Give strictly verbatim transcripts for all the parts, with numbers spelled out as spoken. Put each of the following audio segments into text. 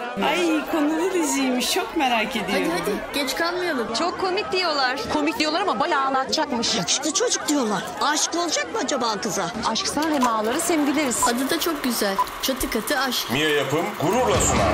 Ay konulu diziymiş, çok merak ediyorum. Hadi hadi geç kalmayalım. Çok komik diyorlar. Komik diyorlar ama bayağı anlatacakmış. Yakışıklı çocuk diyorlar. Aşık olacak mı acaba kıza? Aşksa hem ağlarız hem güleriz. Adı da çok güzel. Çatı katı aşk. Mia Yapım gururla sunar.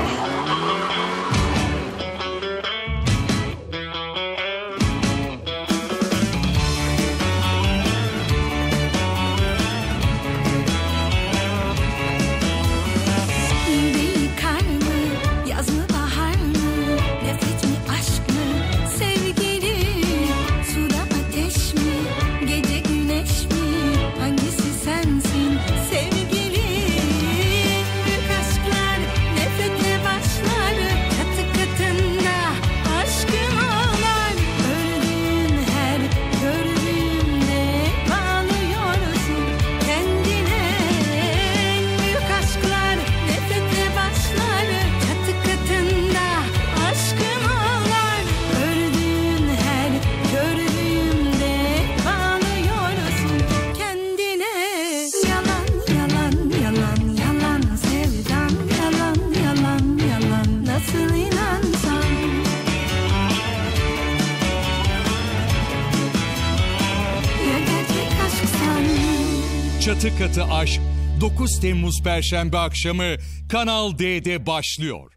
Çatı Katı Aşk dokuz Temmuz Perşembe akşamı Kanal D'de başlıyor.